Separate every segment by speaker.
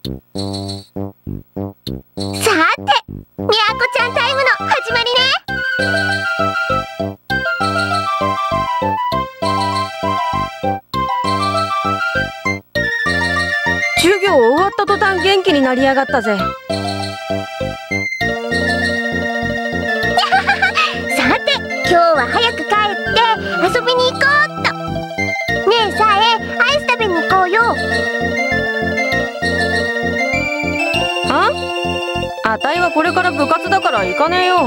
Speaker 1: さて、みやこちゃんタイムの始まりね。
Speaker 2: 授業終わった途端元気になりやがったぜ。
Speaker 1: さて、今日は早く帰って遊びに行こうっと。ねえさえ、アイス食べに行こうよ。
Speaker 2: あたいはこれから部活だから行かねえよ。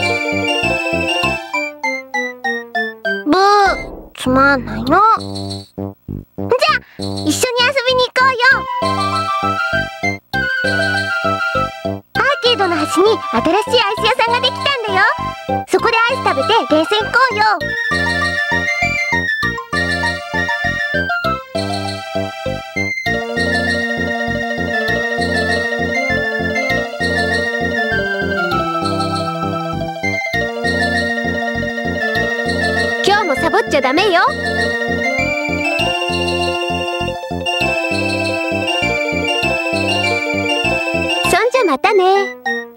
Speaker 1: ブー、つまんないの。じゃあ一緒に遊びに行こうよ。アーケードの端に新しいアイス屋さんができたんだよ。そこでアイス食べてゲーセン行こうよ。今日もサボっちゃダメよ。そんじゃまたね。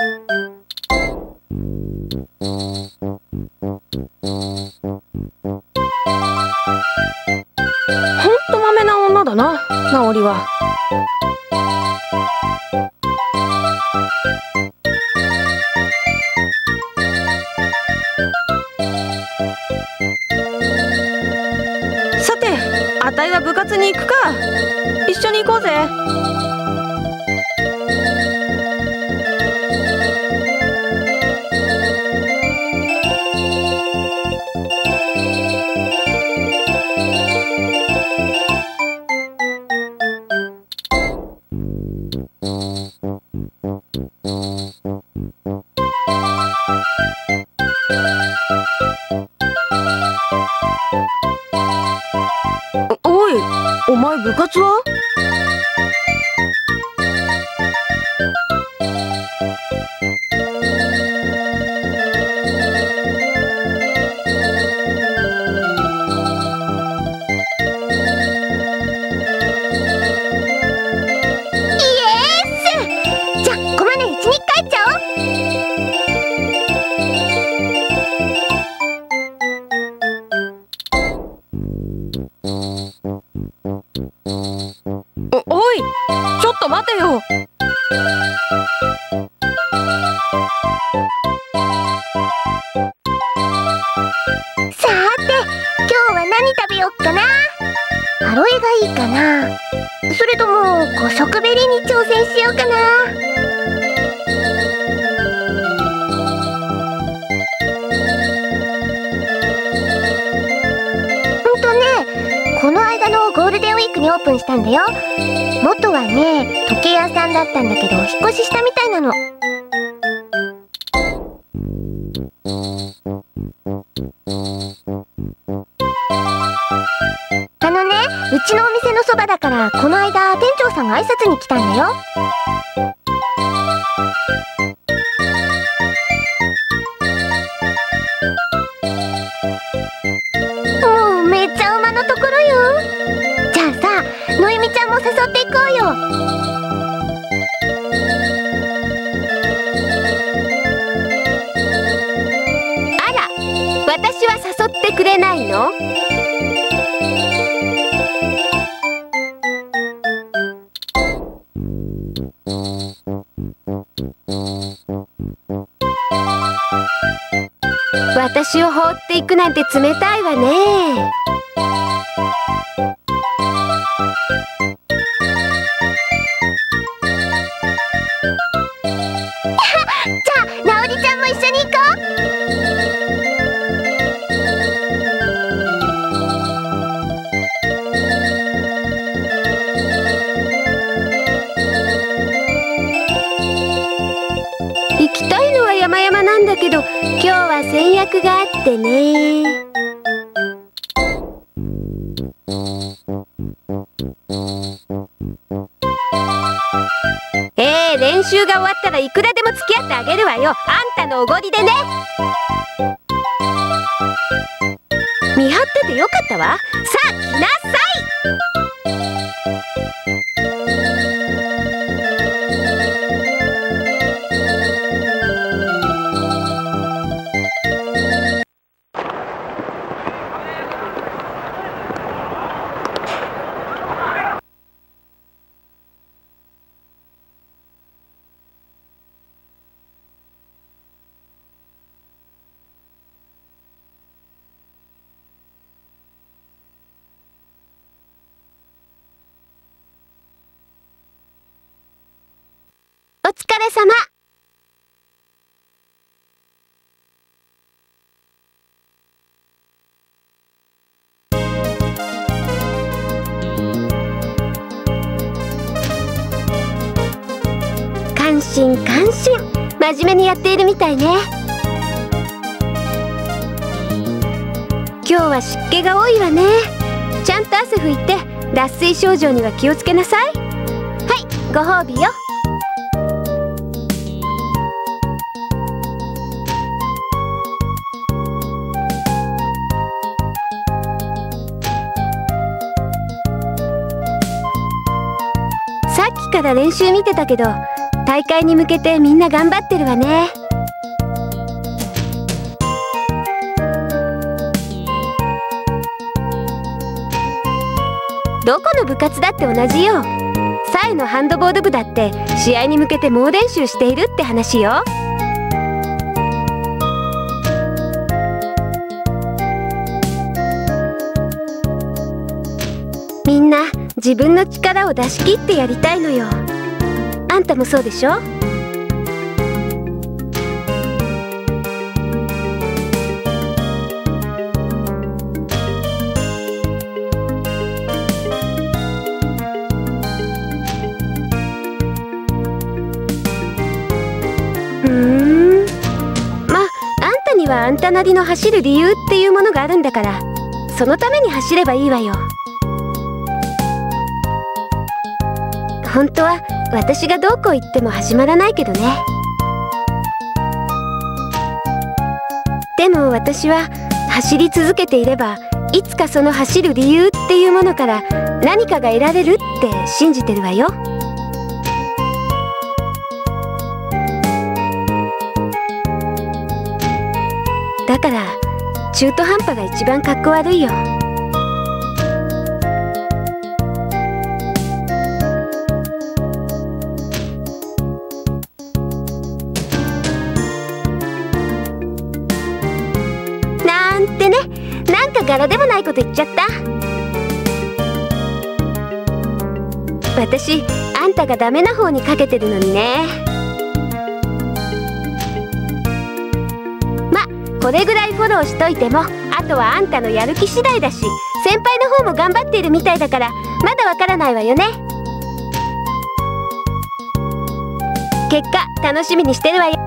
Speaker 2: ほんとまめな女だな、ナオリは。さて、あたいは部活に行くか。一緒に行こうぜ。おい、お前部活は？
Speaker 1: じゃあこまないうちに帰っちゃおう。
Speaker 2: おい、ちょっと待てよ。
Speaker 1: さーて、今日は何食べよっかな。アロエがいいかな、それとも五色ベリーに挑戦しようかな。この間のゴールデンウィークにオープンしたんだよ。元はね、時計屋さんだったんだけど、引っ越ししたみたいなの。うちのお店のそばだから、この間店長さんが挨拶に来たんだよ。もうめっちゃ馬のところよ。じゃあさ、のいみちゃんも誘っていこうよ。
Speaker 3: あら、私は誘ってくれないの？私を放っていくなんて冷たいわね。
Speaker 1: じゃあ、なおりちゃんも一緒に行こう。
Speaker 3: 行きたいのは山々なんだけど、今日は先約があってね。練習が終わったらいくらでも付き合ってあげるわよ。あんたのおごりでね。見張っててよかったわ。さあ来なさい。 疲れ様。感心感心。真面目にやっているみたいね。今日は湿気が多いわね。ちゃんと汗拭いて脱水症状には気をつけなさい。はい、ご褒美よ。さっきから練習見てたけど、大会に向けてみんな頑張ってるわね。どこの部活だって同じよ。サイのハンドボール部だって試合に向けて猛練習しているって話よ。みんな自分の力を出し切ってやりたいのよ。あんたもそうでしょ？あんたにはあんたなりの走る理由っていうものがあるんだから、そのために走ればいいわよ。本当は私がどうこう言っても始まらないけどね。でも私は走り続けていれば、いつかその走る理由っていうものから何かが得られるって信じてるわよ。だから中途半端が一番かっこ悪いよ。なんてね、なんか柄でもないこと言っちゃった。私、あんたがダメな方にかけてるのにね。これぐらいフォローしといても、あとはあんたのやる気次第だし、先輩の方も頑張っているみたいだから、まだわからないわよね。結果楽しみにしてるわよ。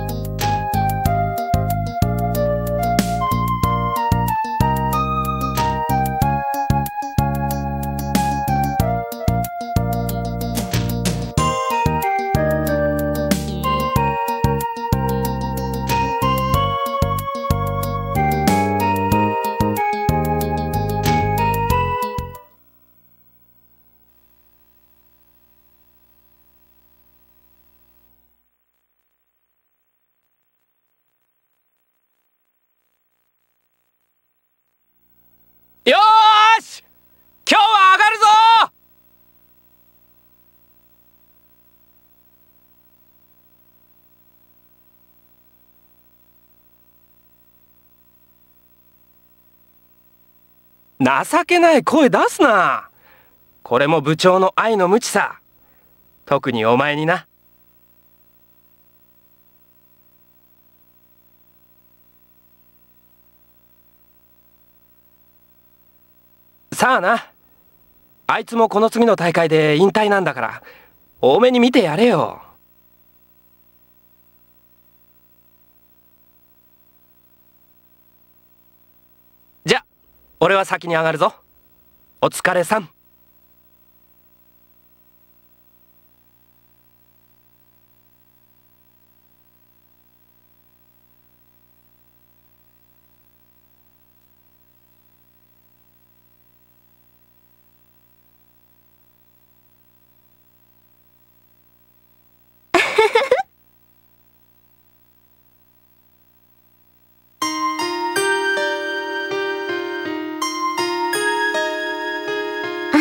Speaker 4: よーし、今日は上がるぞ。情けない声出すな。これも部長の愛の無知さ。特にお前にな。さあな。あいつもこの次の大会で引退なんだから、多めに見てやれよ。じゃ、俺は先に上がるぞ。お疲れさん。
Speaker 1: あ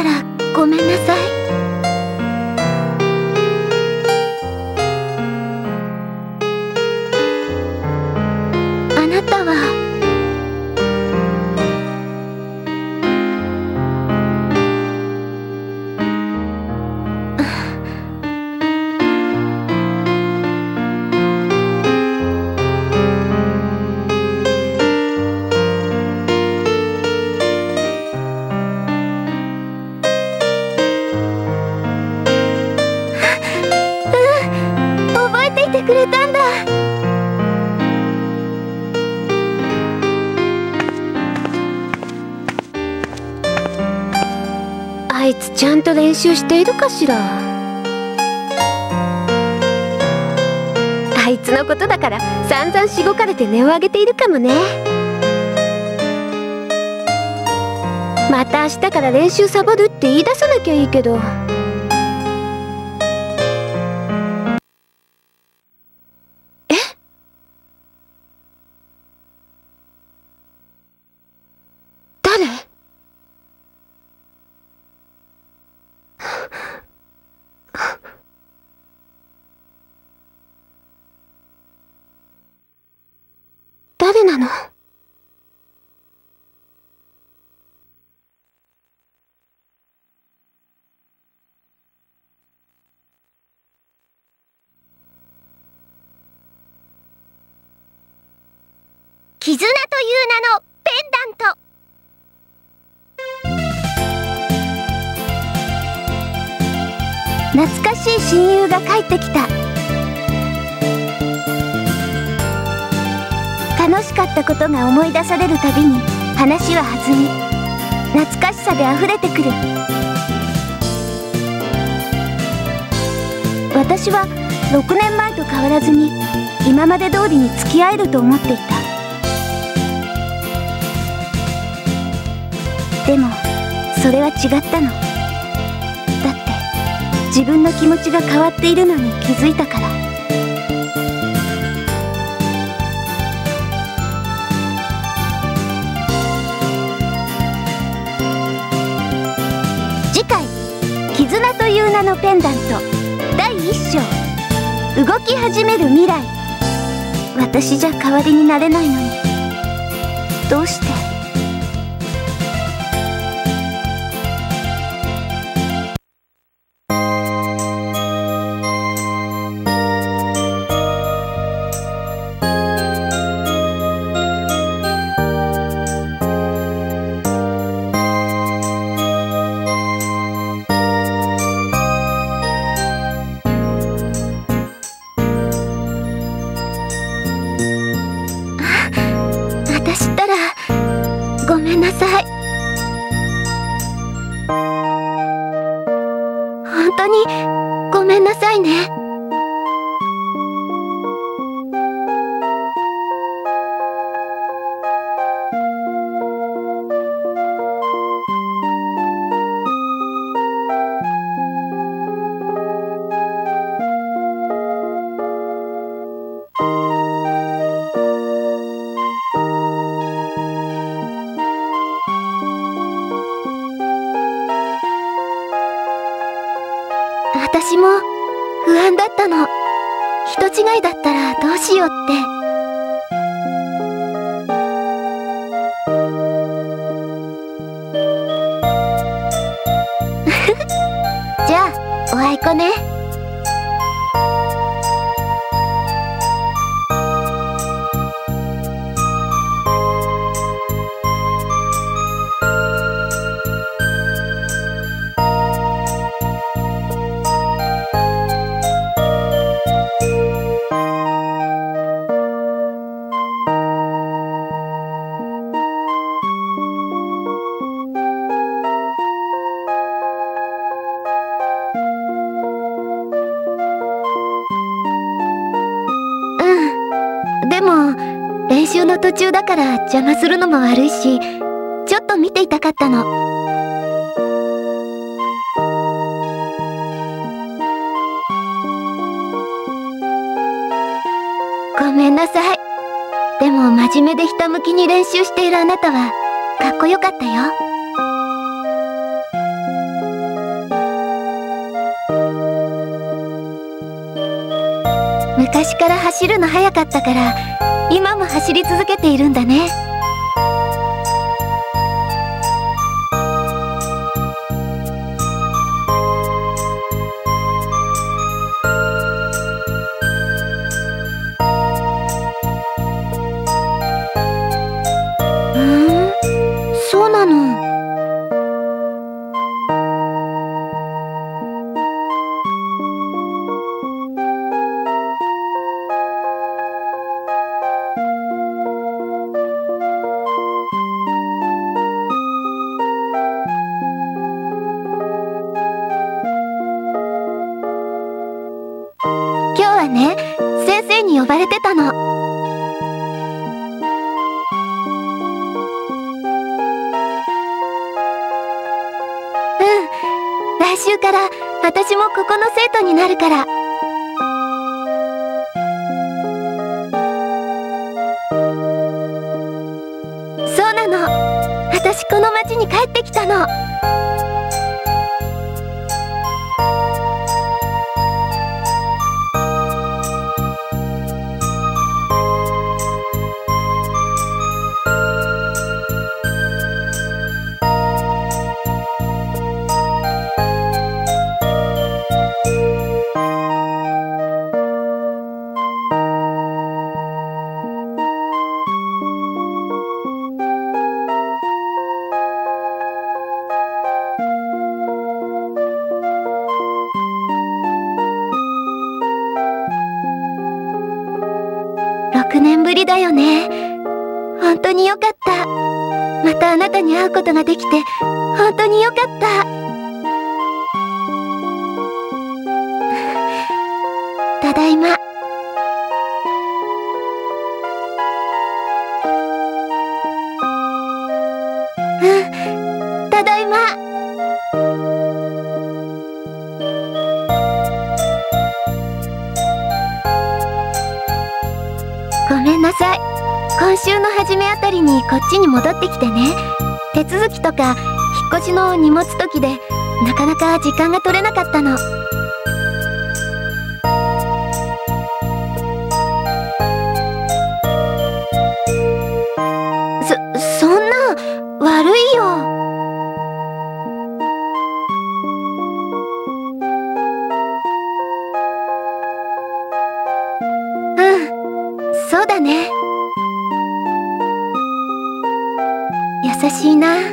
Speaker 1: ったらごめんなさい。あなたは覚えていてくれたんだ。
Speaker 3: あいつちゃんと練習しているかしら。あいつのことだから散々しごかれて音を上げているかもね。また明日から練習サボるって言い出さなきゃいいけど。え？誰？誰なの？
Speaker 1: 絆という名のペンダント。懐かしい親友が帰ってきた。楽しかったことが思い出されるたびに話は弾み、懐かしさであふれてくる。私は6年前と変わらずに今まで通りに付き合えると思っていた。でもそれは違ったの。だって自分の気持ちが変わっているのに気づいたから。次回「絆という名のペンダント」第1章動き始める未来。私じゃ代わりになれないのにどうして。私ったらごめんなさい。本当にごめんなさいね。私も不安だったの。人違いだったらどうしようって。じゃあおあいこね。でも練習の途中だから邪魔するのも悪いし、ちょっと見ていたかったの。ごめんなさい。でも真面目でひたむきに練習しているあなたはかっこよかったよ。 昔から走るの速かったから今も走り続けているんだね。そうなの。今日はね、先生に呼ばれてたの。来週から私もここの生徒になるから。そうなの。私この町に帰ってきたの。6年ぶりだよね。本当によかった。またあなたに会うことができて本当によかった。ただいま。ただいま。ごめんなさい。今週の初めあたりにこっちに戻ってきてね。手続きとか引っ越しの荷物解きでなかなか時間が取れなかったの。そんな、悪いよ。そうだね。優しいな。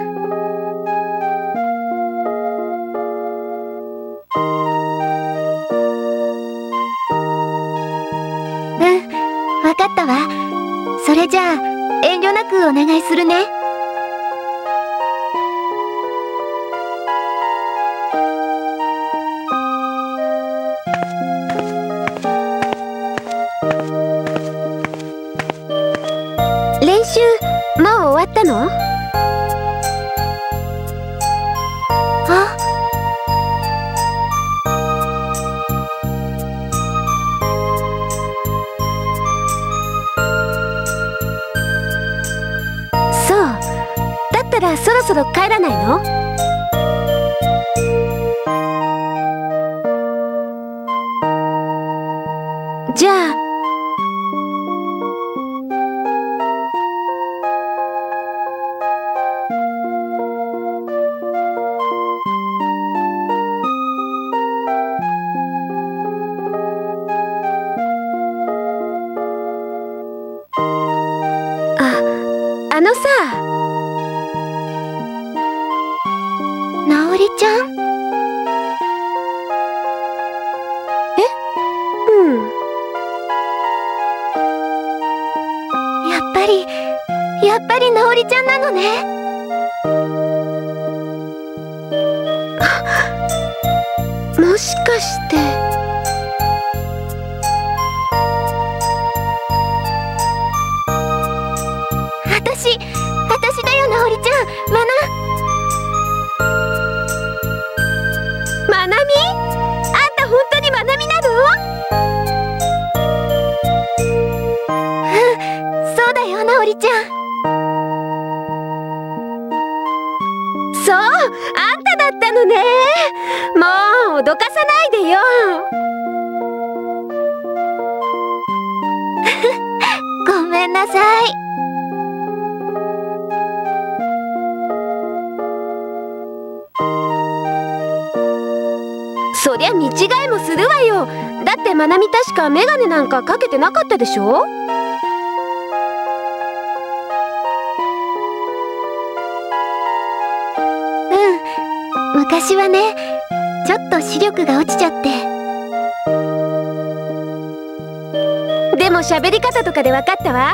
Speaker 1: わかったわ。それじゃあ遠慮なくお願いするね。練習もう終わったの？あ、そう。だったらそろそろ帰らないの？じゃああのさ、なおりちゃん？やっぱりなおりちゃんなのね。もしかして私だよ、なおりちゃん。まなみ？あんた本当にまなみなの？そうだよ、なおりちゃん。そう、あんただったのね。もう脅かさないでよ。 めんなさい。
Speaker 3: そりゃ見違いもするわよ。だってまなみ確かメガネなんかかけてなかったでしょ。
Speaker 1: 昔はね、ちょっと視力が落ちちゃって。
Speaker 3: でも喋り方とかで分かったわ。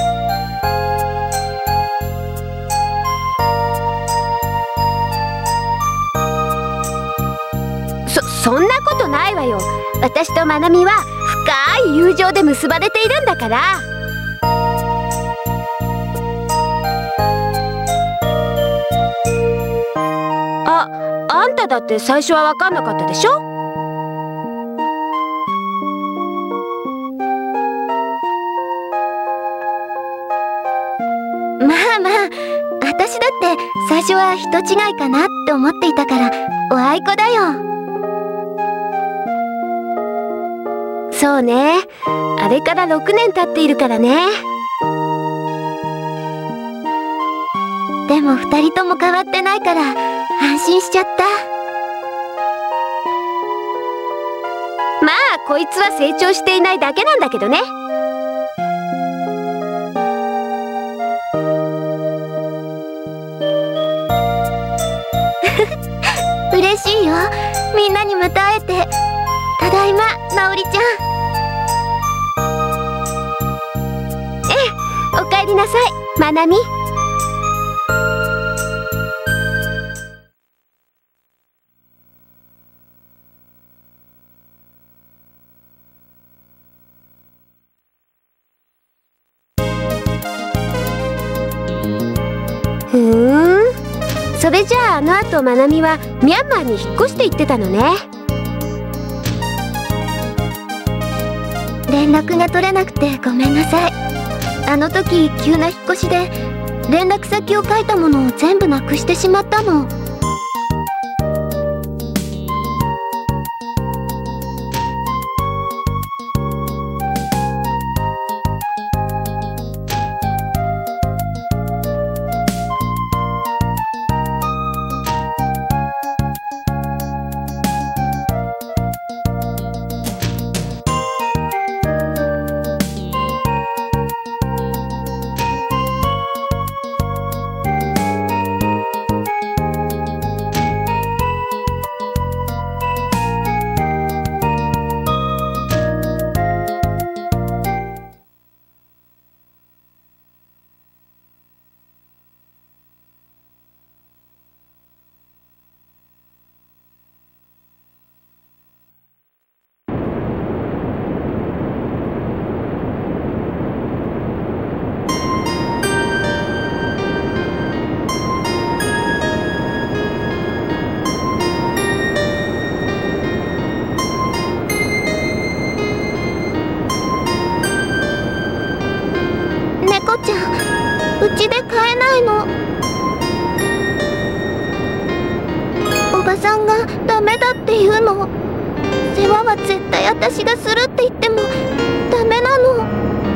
Speaker 3: そんなことないわよ。私とまなみは深い友情で結ばれているんだから。あんただって最初は分かんなかったでしょ。
Speaker 1: まあまあ、私だって最初は人違いかなって思っていたから、おあいこだよ。
Speaker 3: そうね、あれから6年経っているからね。
Speaker 1: でも2人とも変わってないから安心しちゃった。
Speaker 3: まあこいつは成長していないだけなんだけどね。
Speaker 1: 嬉しいよ、みんなにまた会えて。ただいま、なおりちゃん。
Speaker 3: おかえりなさい、まなみ。それじゃあの後まなみはミャンマーに引っ越して行ってたのね。
Speaker 1: 連絡が取れなくてごめんなさい。あの時急な引っ越しで連絡先を書いたものを全部なくしてしまったの。ちゃん、うちで飼えないの。おばさんがダメだって言うの。世話は絶対私がするって言ってもダメなの。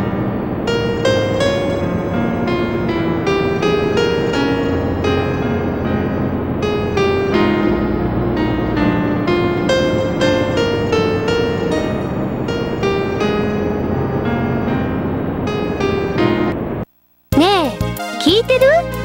Speaker 3: 聞いてる？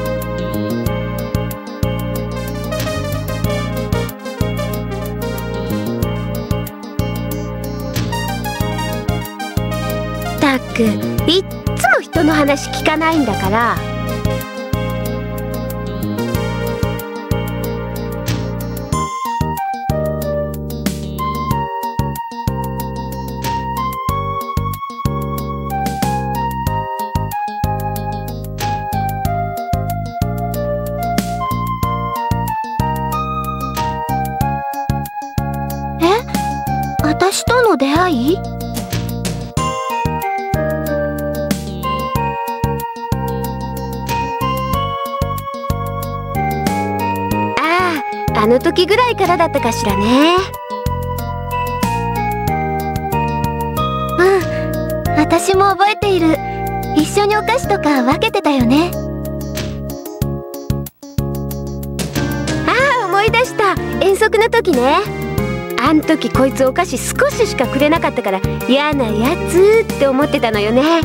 Speaker 3: たく、いっつも人の話聞かないんだから。
Speaker 1: 私との出会い？
Speaker 3: あの時ぐらいからだったかしらね。
Speaker 1: 私も覚えている。 一緒にお菓子とか分けてたよね。
Speaker 3: ああ、思い出した。遠足の時ね。あん時こいつお菓子少ししかくれなかったから嫌なやつって思ってたのよね。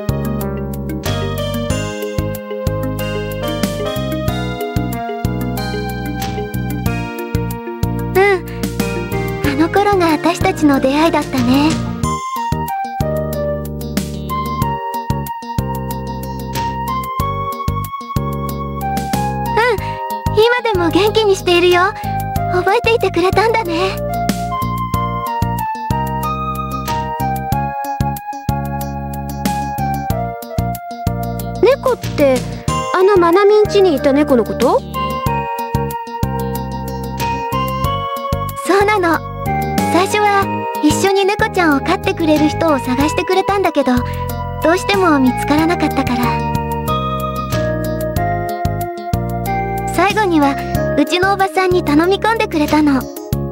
Speaker 1: あの頃が私たちの出会いだったね。今でも元気にしているよ。覚えていてくれたんだね。
Speaker 3: 猫ってあのまなみん家にいた猫のこと？
Speaker 1: そうなの。最初は一緒に猫ちゃんを飼ってくれる人を探してくれたんだけど、どうしても見つからなかったから、最後にはうちのおばさんに頼み込んでくれたの。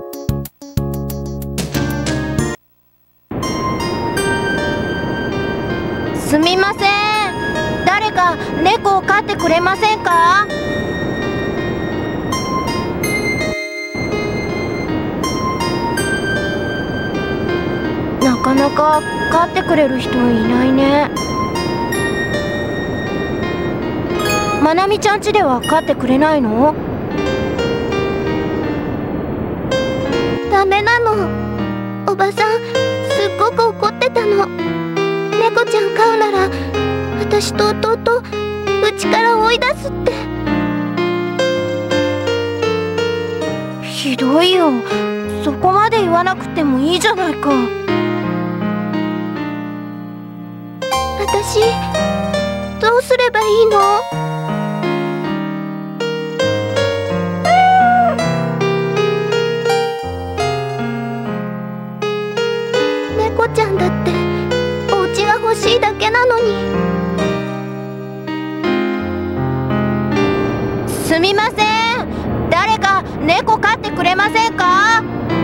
Speaker 2: すみません。誰か猫を飼ってくれませんか？なかなか飼ってくれる人いないね。まなみちゃん家では飼ってくれないの？
Speaker 1: ダメなの。おばさんすっごく怒ってたの。猫ちゃん飼うなら私と弟うちから追い出すって。
Speaker 2: ひどいよ。そこまで言わなくてもいいじゃないか。
Speaker 1: 私どうすればいいの？猫ちゃんだってお家が欲しいだけなのに。
Speaker 2: すみません。誰か猫飼ってくれませんか？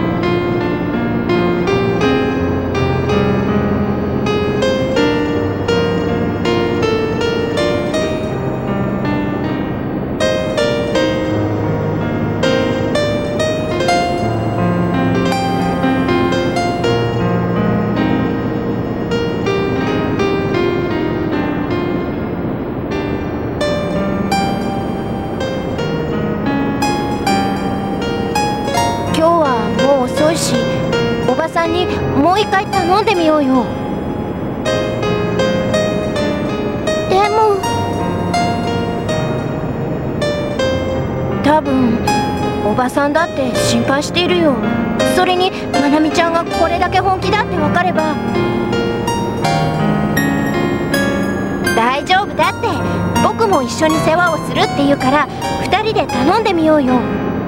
Speaker 2: おばさんにもう一回頼んでみようよ。
Speaker 1: でも
Speaker 2: 多分おばさんだって心配しているよ。それにまなみちゃんがこれだけ本気だって分かれば。大丈夫だって。僕も一緒に世話をするって言うから2人で頼んでみようよ。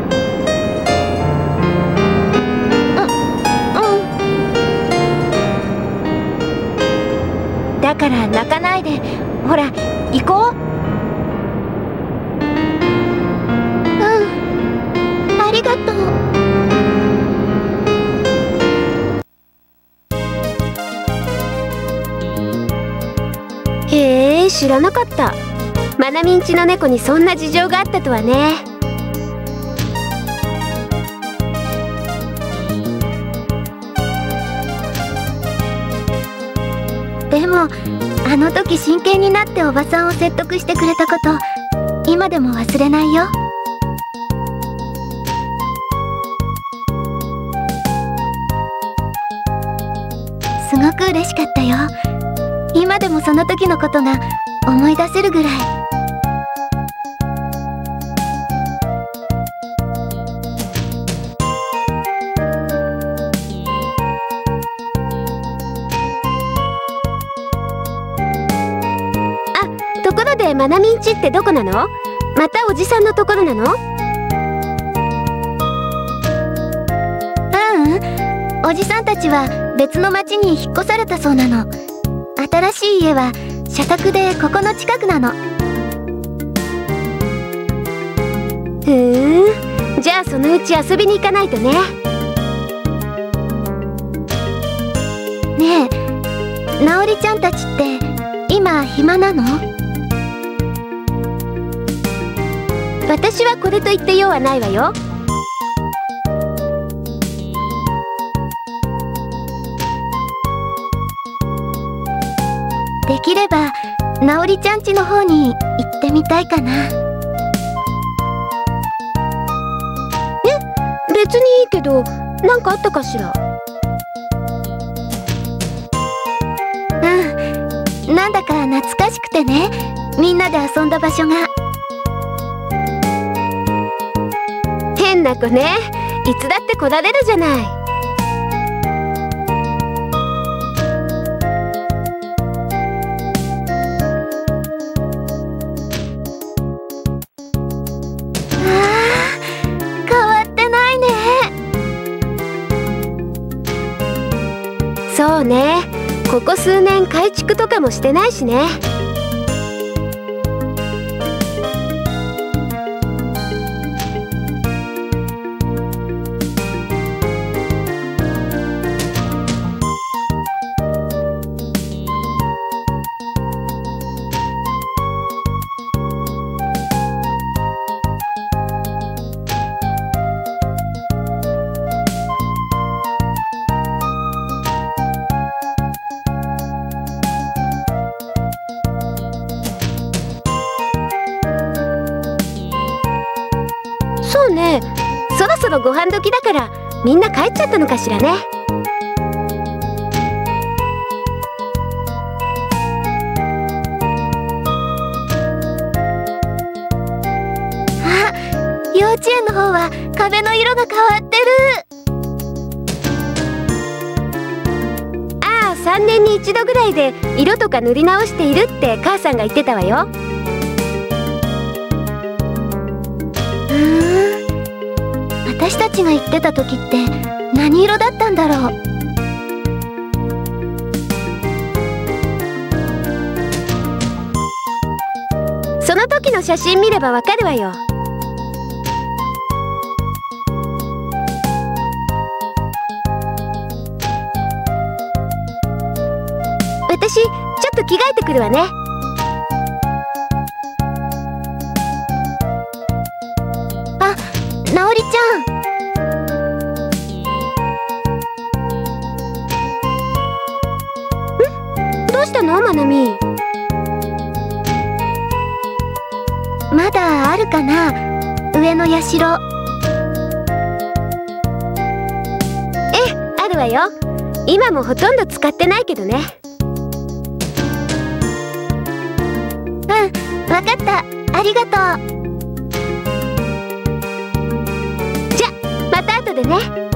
Speaker 2: だから泣かないで。ほら行こう。
Speaker 1: ありがとう。
Speaker 3: へえ、知らなかった。まなみん家の猫にそんな事情があったとはね。
Speaker 1: でもあの時真剣になっておばさんを説得してくれたこと今でも忘れないよ。すごく嬉しかったよ。今でもその時のことが思い出せるぐらい。
Speaker 3: ところでまなみん家ってどこなの？またおじさんのところなの？
Speaker 1: おじさんたちは別の町に引っ越されたそうなの。新しい家は社宅でここの近くなの。
Speaker 3: じゃあそのうち遊びに行かないとね。
Speaker 1: ねえ、なおりちゃんたちって今暇なの？
Speaker 3: 私はこれといって用はないわよ。
Speaker 1: できればなおりちゃん家の方に行ってみたいかな。
Speaker 3: 別にいいけど、なんかあったかしら？
Speaker 1: なんだか懐かしくてね、みんなで遊んだ場所が。
Speaker 3: 変な子ね、いつだって来られるじゃない。
Speaker 1: 変わってないね。
Speaker 3: そうね、ここ数年改築とかもしてないしね。そうね、そろそろご飯時だからみんな帰っちゃったのかしらね。
Speaker 1: あ、幼稚園の方は壁の色が変わって
Speaker 3: る。ああ、3年に1度ぐらいで色とか塗り直しているって母さんが言ってたわよ。
Speaker 1: 私たちが行ってた時って何色だったんだろう。
Speaker 3: その時の写真見ればわかるわよ。私ちょっと着替えてくるわね。
Speaker 1: あ、なおりちゃん。
Speaker 3: どうしたの、まなみ？
Speaker 1: まだあるかな、上の社。
Speaker 3: あるわよ。今もほとんど使ってないけどね。
Speaker 1: わかった、ありがとう。
Speaker 3: じゃ、また後でね。